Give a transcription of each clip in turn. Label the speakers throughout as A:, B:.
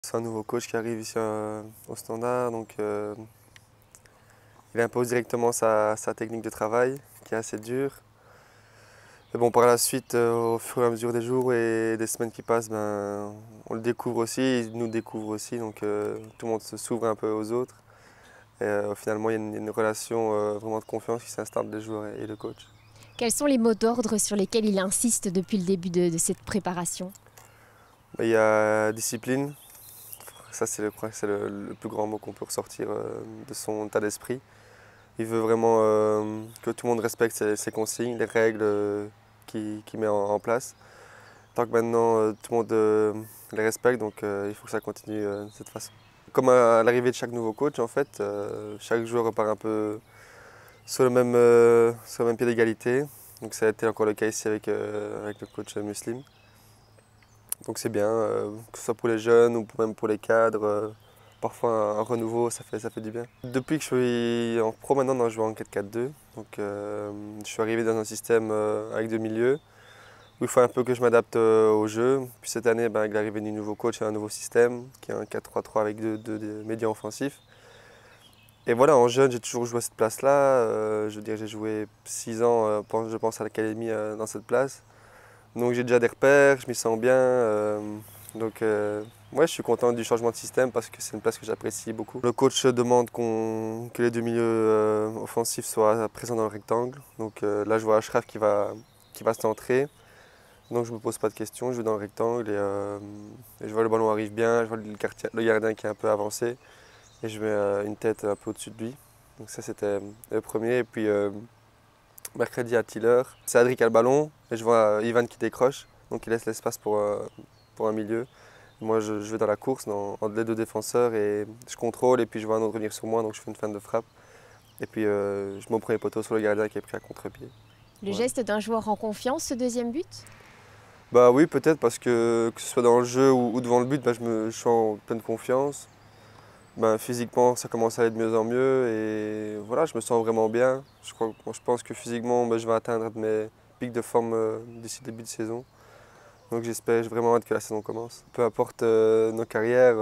A: C'est un nouveau coach qui arrive ici au Standard, donc il impose directement sa technique de travail qui est assez dure. Mais bon, par la suite, au fur et à mesure des jours et des semaines qui passent, ben, on le découvre aussi, il nous découvre aussi, donc tout le monde s'ouvre un peu aux autres. Et finalement, il y a une relation vraiment de confiance qui s'installe entre les joueurs et le coach.
B: Quels sont les mots d'ordre sur lesquels il insiste depuis le début de cette préparation?
A: Ben, il y a discipline, ça c'est le plus grand mot qu'on peut ressortir de son état d'esprit. Il veut vraiment que tout le monde respecte ses consignes, les règles qu'il met en place. Tant que maintenant tout le monde les respecte, donc il faut que ça continue de cette façon. Comme à l'arrivée de chaque nouveau coach, en fait, chaque joueur repart un peu sur le même pied d'égalité. Donc ça a été encore le cas ici avec le coach Muslim. Donc c'est bien, que ce soit pour les jeunes ou même pour les cadres. Parfois un renouveau, ça fait du bien. Depuis que je suis en pro maintenant, je joue en 4-4-2. Donc je suis arrivé dans un système avec deux milieux où il faut un peu que je m'adapte au jeu. Puis cette année, avec l'arrivée du nouveau coach, il y a un nouveau système qui est un 4-3-3 avec deux médias offensifs. Et voilà, en jeune, j'ai toujours joué à cette place-là. Je veux dire, j'ai joué 6 ans, je pense, à l'académie dans cette place. Donc j'ai déjà des repères, je m'y sens bien. Ouais, je suis content du changement de système parce que c'est une place que j'apprécie beaucoup. Le coach demande que les deux milieux offensifs soient présents dans le rectangle. Donc là, je vois Ashraf qui va se centrer. Donc je ne me pose pas de questions, je vais dans le rectangle et je vois le ballon arrive bien, je vois le gardien qui est un peu avancé et je mets une tête un peu au-dessus de lui. Donc ça c'était le premier. Et puis mercredi à Tiller, c'est Adri qui a le ballon et je vois Ivan qui décroche, donc il laisse l'espace pour un milieu. Moi je vais dans la course entre les deux défenseurs et je contrôle et puis je vois un autre venir sur moi, donc je fais une fin de frappe. Et puis je mets au premier poteau sur le gardien qui est pris à contre-pied.
B: Le
A: Voilà.
B: geste d'un joueur en confiance, ce deuxième but?
A: Bah oui, peut-être parce que ce soit dans le jeu ou devant le but, je suis en pleine confiance. Physiquement, ça commence à aller de mieux en mieux et voilà, je me sens vraiment bien. Je pense que physiquement, je vais atteindre mes pics de forme d'ici le début de saison. Donc j'ai vraiment hâte que la saison commence. Peu importe nos carrières,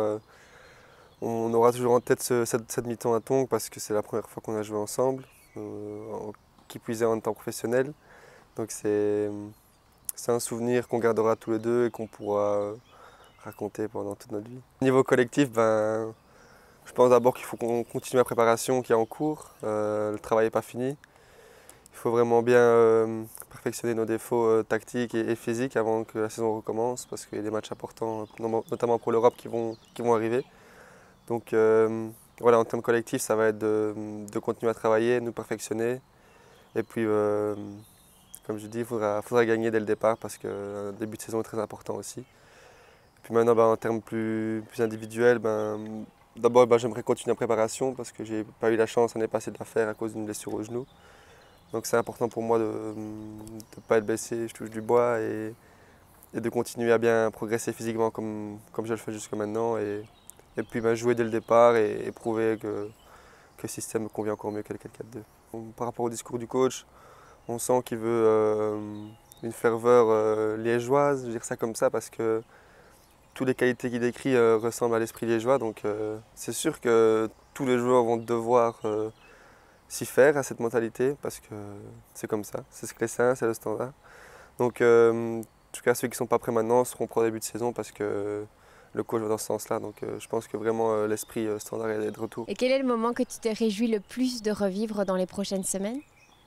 A: on aura toujours en tête cette mi-temps à Tongue parce que c'est la première fois qu'on a joué ensemble, qui plus est en temps professionnel. Donc c'est un souvenir qu'on gardera tous les deux et qu'on pourra raconter pendant toute notre vie. Niveau collectif, je pense d'abord qu'il faut qu'on continue la préparation qui est en cours. Le travail n'est pas fini. Il faut vraiment bien perfectionner nos défauts tactiques et physiques avant que la saison recommence parce qu'il y a des matchs importants, notamment pour l'Europe, qui vont arriver. Donc voilà, en termes collectifs, ça va être de continuer à travailler, nous perfectionner. Et puis, comme je dis, il faudra gagner dès le départ parce que le début de saison est très important aussi. Puis maintenant, en termes plus individuels, d'abord j'aimerais continuer la préparation parce que j'ai pas eu la chance l'année passée de la faire à cause d'une blessure au genou. Donc c'est important pour moi de ne pas être blessé, je touche du bois et de continuer à bien progresser physiquement comme je le fais jusqu'à maintenant. Et puis jouer dès le départ et prouver que le système me convient encore mieux que le 4-4-2. Par rapport au discours du coach, on sent qu'il veut une ferveur liégeoise, je veux dire ça comme ça, parce que toutes les qualités qu'il décrit ressemblent à l'esprit liégeois. Donc c'est sûr que tous les joueurs vont devoir s'y faire à cette mentalité, parce que c'est comme ça, c'est ce Cressin, c'est le Standard. Donc en tout cas ceux qui ne sont pas prêts maintenant seront prêts au début de saison parce que le coach va dans ce sens-là. Donc je pense que vraiment l'esprit Standard est de retour.
B: Et quel est le moment que tu te réjouis le plus de revivre dans les prochaines semaines?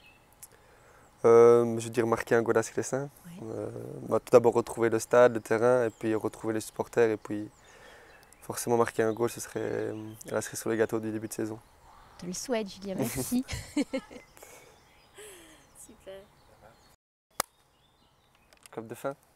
A: Je veux dire marquer un goal à Cressin.
B: Ouais.
A: Tout d'abord retrouver le stade, le terrain, et puis retrouver les supporters, et puis forcément marquer un goal, la cerise sur le gâteau du début de saison.
B: Je te le souhaite, Julien, merci. Super.
A: Club de fin.